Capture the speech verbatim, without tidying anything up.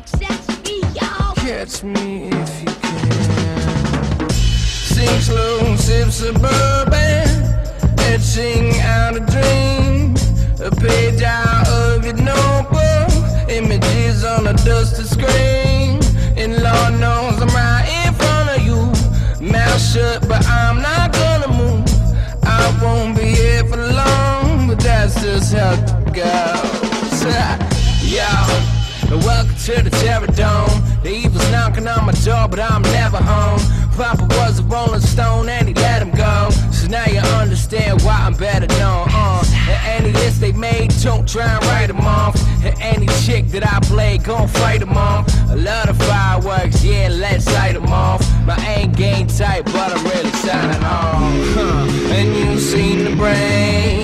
catch me, y'all. Catch me if you can. Sing slow, sip suburban, etching out a dream. A page out of your notebook, images on a dusty screen. And Lord knows I'm right in front of you. Mouth shut, but I'm not gonna move. I won't be here for long, but that's just how it goes. Yo, welcome to the Terror Dome. The evil's knocking on my door, but I'm never home. Papa was a rolling stone and he let him go. So now you understand why I'm better known. Uh, and any list they made, don't try and write them off. And any chick that I play, gon' fight them off. I love the fireworks, yeah, let's light them off. My aim game tight, but I'm really signing off. Huh. And you seen the brain.